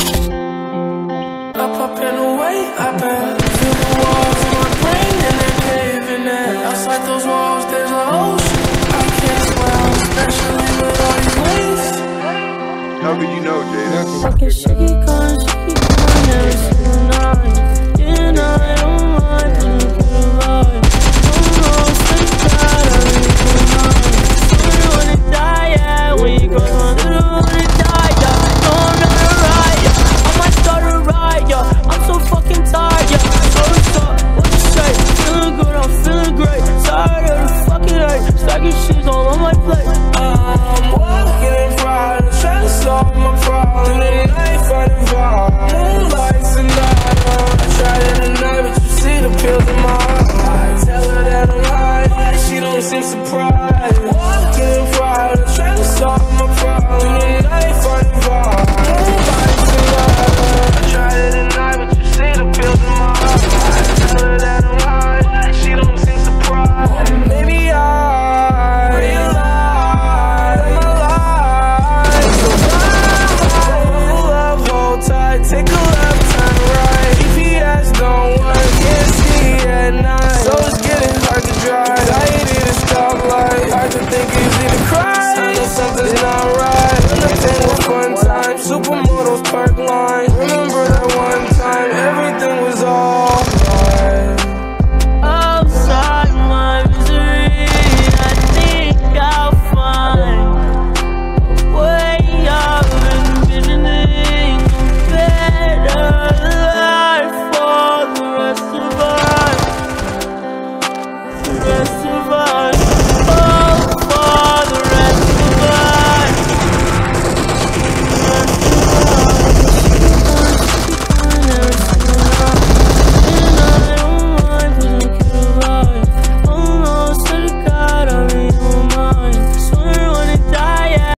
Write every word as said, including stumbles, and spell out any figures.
Up, up and away, I bet. Feel the walls in my brain and they're caving in. Outside those walls, there's a ocean I can't swim, especially with all these waves. How could you know, Jada? Fucking shaky, con, shaky, con, every single night. Yeah, and I don't mind, I'm gonna lie. I'm lost inside, I really don't mind. So you wanna die, yeah, when you cross my little